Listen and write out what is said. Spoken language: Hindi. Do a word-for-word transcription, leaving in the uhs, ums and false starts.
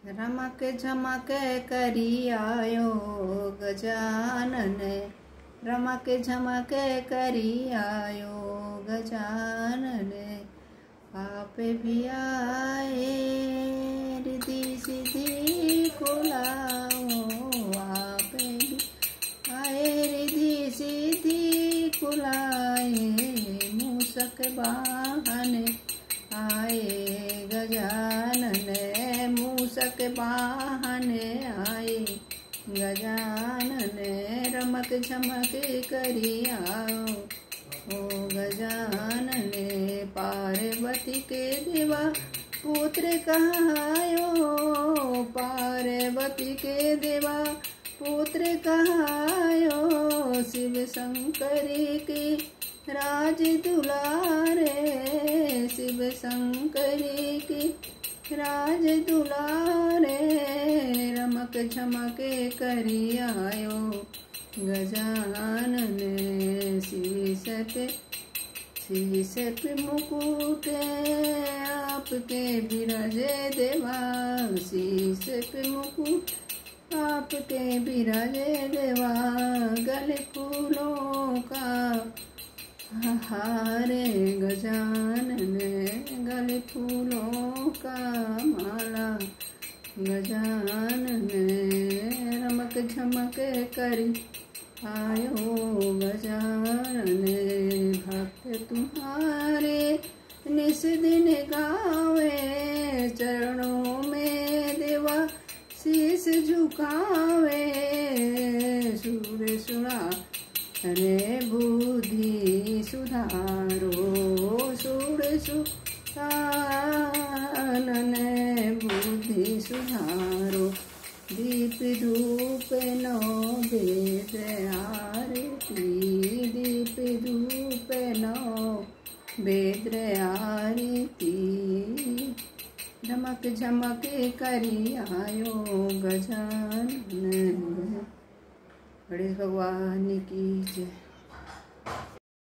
रमक झमक करी आयो गजानन, रमक झमक करी आयो गजानन। आप भी आए रिद्धि सिद्धि को लाओ, आप भी आए रिद्धि सिद्धि को लाए। मूषक वाहन आए गजानन, मूषक वाहन आए गजानन। रमक झमक करी आओ ओ गजानन। पार्वती के देवा पुत्र कहायो, पार्वती के देवा पुत्र कहायो। शिव शंकरी की राज दुलारे, शिव शंकरी की राज दुलारे। रमक झमक करी आयो गजानन। शीश पे शीश पे मुकुट आपके बिराजे देवा, शीश पे मुकुट आपके बिराजे देवा। गले फूलों का हारे गजानन, गले फूलों का माला गजानन। रमक झमक करी आयो गजानन। भक्त तुम्हारे निस दिन गावे, चरणों में देवा शीश झुकावे। सुर सुना रे बुद्धि सुधारो, सुर सुधानन बुद्धि सुधारो। दीप धूप नैवेद्य आरती, दीप धूप नैवेद्य आरती। झमक झमक करी आयो गजानन। गणेश भगवान की जय।